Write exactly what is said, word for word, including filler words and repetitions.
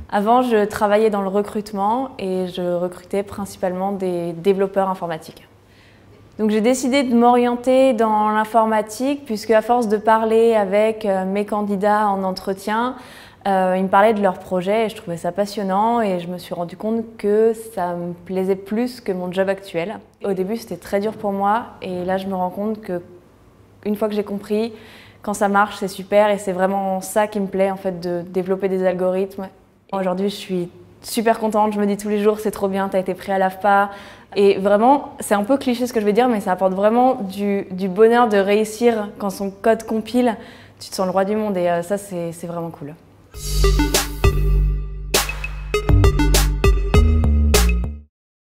Avant, je travaillais dans le recrutement et je recrutais principalement des développeurs informatiques. Donc j'ai décidé de m'orienter dans l'informatique puisque à force de parler avec mes candidats en entretien, euh, ils me parlaient de leurs projets et je trouvais ça passionnant et je me suis rendu compte que ça me plaisait plus que mon job actuel. Au début, c'était très dur pour moi et là, je me rends compte que une fois que j'ai compris, quand ça marche, c'est super et c'est vraiment ça qui me plaît en fait, de développer des algorithmes. Aujourd'hui, je suis super contente, je me dis tous les jours c'est trop bien, t'as été pris à l'A F P A. Et vraiment, c'est un peu cliché ce que je vais dire, mais ça apporte vraiment du, du bonheur de réussir quand son code compile. Tu te sens le roi du monde et euh, ça, c'est vraiment cool.